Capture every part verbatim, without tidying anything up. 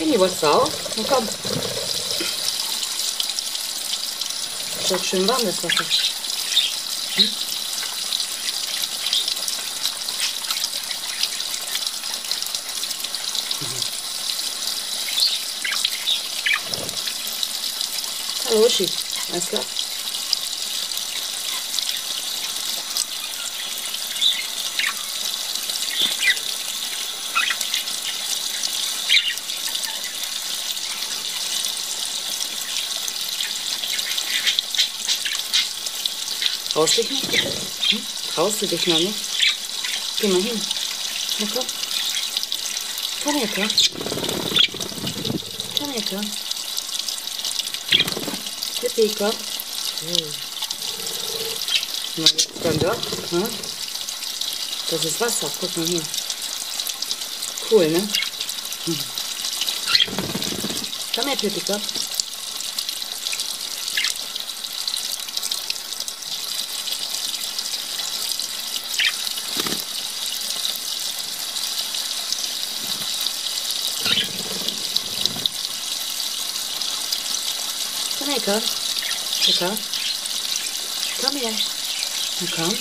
Penny, wolltest du auch? Na komm. Ist doch schön warm, das Wasser. Hm? Hallo, Uschi. Alles klar? Traust dich nicht, bitte? Hm? Traust du dich noch nicht? Geh mal hin. Na komm. Komm her, komm. Komm her, komm. Pippi, komm. Hm. Na, jetzt dann doch. Hm? Das ist Wasser. Guck mal hier. Cool, ne? Hm. Komm her, Pippi, komm. Komm her, komm. Ja, komm. Komm her. Na komm.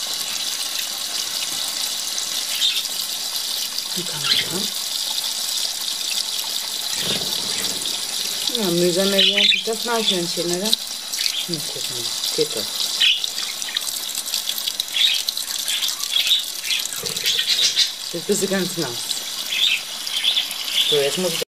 Na komm, komm. Ja, mühsam erlernt sich das Eichhörnchen, oder? Na, guck mal. Geht doch. Jetzt bist du ganz nass. So, jetzt muss ich